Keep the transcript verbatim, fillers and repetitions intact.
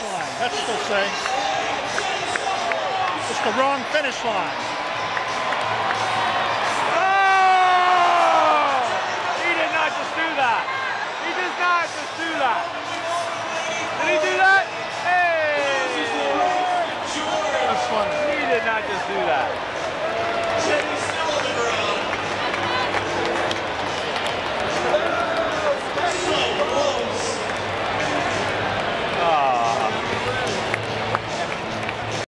line. That's what they'll say. It's the wrong finish line. Oh! He did not just do that. He did not just do that. Did he do that? Hey! That's funny. He did not just do that.